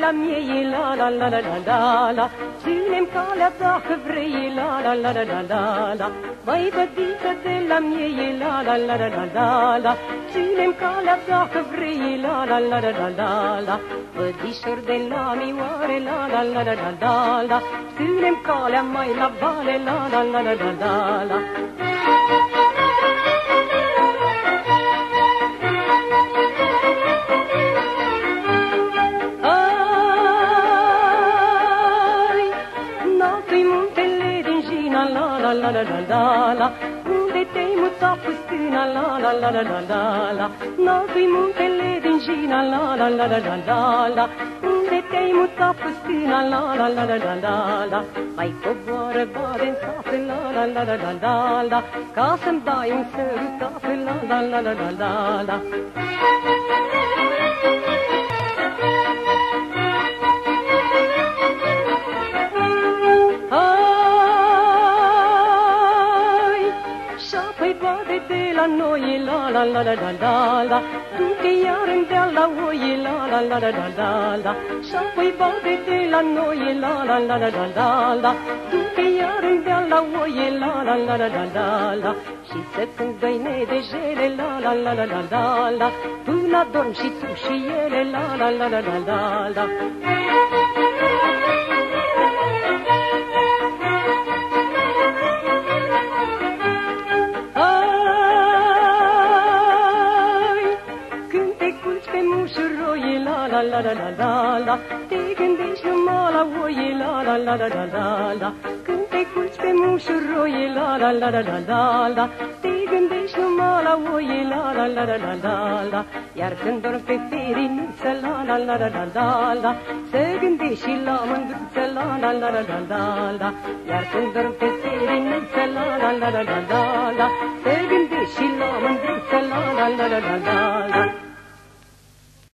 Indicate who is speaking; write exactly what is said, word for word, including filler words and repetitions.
Speaker 1: la mie, la la la la la la la. Ținem calea dacă vrei, la la la la la la la. Băi, bădiță de la mie, la la la la la la la. Ținem calea dacă vrei, la la la la la la la. Bădișor de la mioare, la la la la la la la. Ținem calea mai la vale, la la la la la la la. La la la la la la, unde te-ai mutat fâstâna, la la la la la la la. N-ai muntele din Jina, la la la la la la la. Unde te-ai mutat fâstâna, la la la la la la la. Mai coboară bare-n safă, la la la la la la la. Ca să-mi dai un sărutat, la la la la la la la. La noi, la la la la la la la. Du-te iar în deal la oie, la la la la la la la. Și-apoi bate-te la noi, la la la la la la la. Du-te iar în deal la oie, la la la la la la la. Și să când găine de jele, la la la la la la la. Până adorm și tu și ele, la la la la la la la. La la la la la la, te gândești numai la oie, la la la la la la la. Când te culci pe mușuroie, la la la la la la la. Te gândești numai la oie, la la la la la la la. Iar când dormi pe feriniță, la la la la la la la. Să gândești și la mândruță, la la la la la la la. Iar când dormi pe feriniță, la la la la la la la. Să gândești și la mândruță, la la la la la la la.